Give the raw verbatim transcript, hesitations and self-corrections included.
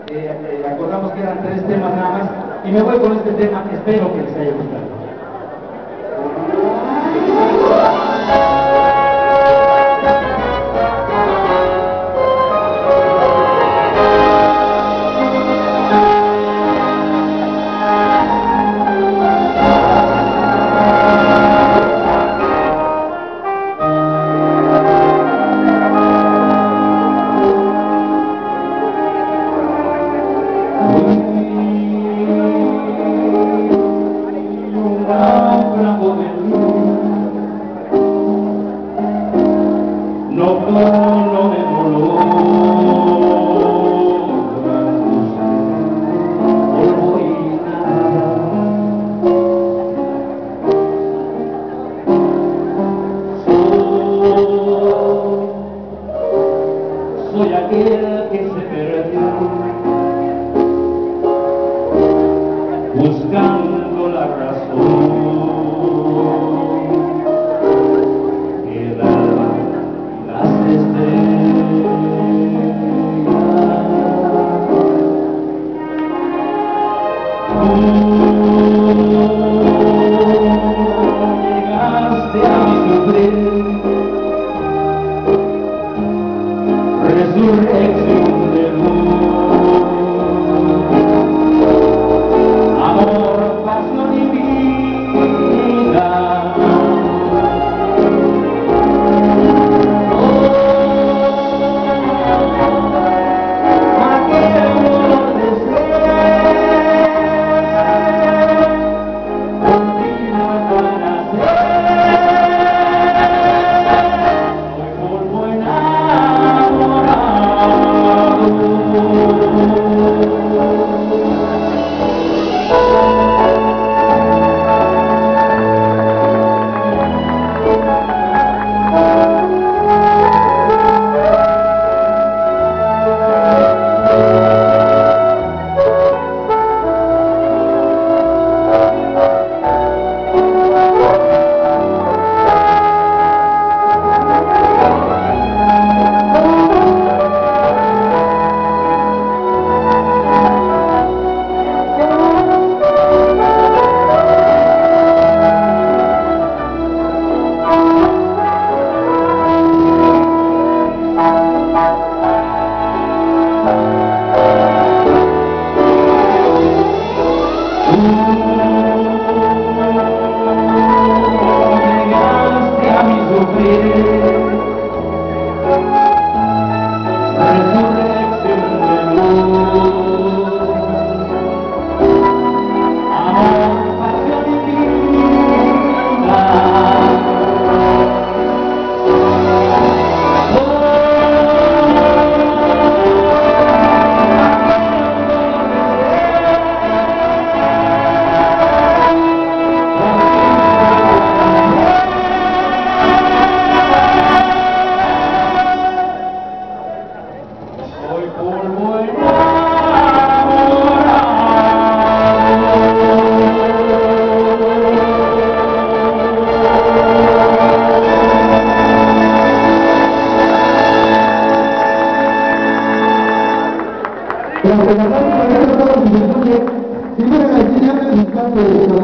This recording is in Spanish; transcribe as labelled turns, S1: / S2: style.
S1: eh, eh, acordamos que eran tres temas nada más, y me voy con este tema, espero que les haya gustado. Soy aquel que se perdió buscando la razón que dan las estrellas. Tú llegaste a mi sufrir, resurrección de luz, amor, pasión y vida. Oh, aquel amor de ser, contigo a nacer, hoy vuelvo enamorado. Llegaste a mi sufrir, resurrección de luz, amor, pasión y vida. Hoy vuelvo
S2: Pero, por la tarde, para que todos los que se escuchen, si vienen al cine, hablen en el campo de